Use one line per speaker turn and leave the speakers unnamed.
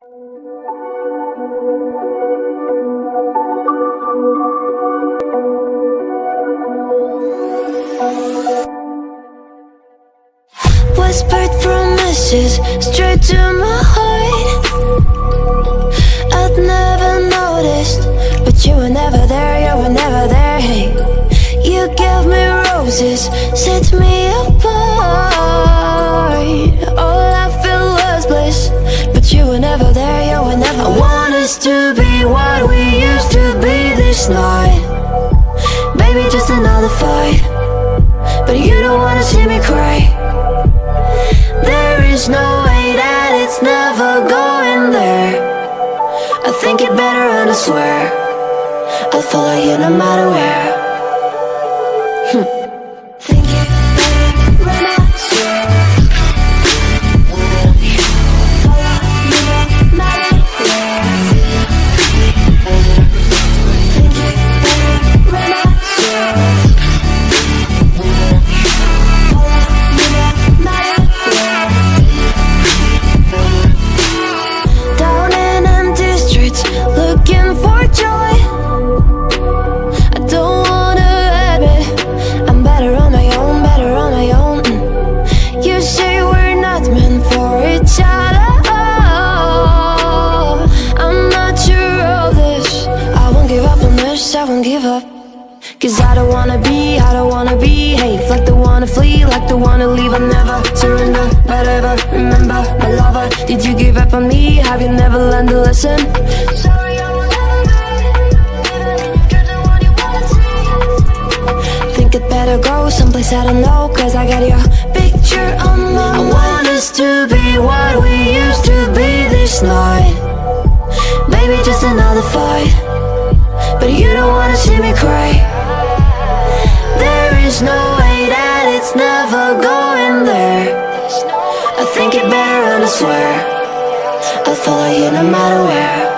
Whispered promises straight to my heart. I'd never noticed, but you were never there, you were never there. Hey, you gave me roses, set me apart. All I felt was bliss, but you were never there, you were never. I want us to be what we used to be this night. Baby, just another fight, but you don't wanna see me cry. There is no way that it's never going there. I think it better and I swear I'll follow you no matter where. Think it better and I swear follow you no matter where. Think it better and I swear follow you no matter where. Down in empty streets, looking for joy. I don't wanna admit I'm better on my own, better on my own. You say we're not meant for each other. I'm not sure of this. I won't give up on this, I won't give up. Cause I don't wanna behave like the wanna flee, like the wanna leave. I'll never surrender, but ever remember my lover. Did you give up on me? Have you never learned to listen? Sorry, I will never be the one you wanna see. Think it better go someplace I don't know, cause I got your picture on my mind. I want us to be what we used to be this night. Maybe just another fight, but you don't wanna see me cry. There is no way that it's never going there. I think it better and I swear I'll follow you no matter where.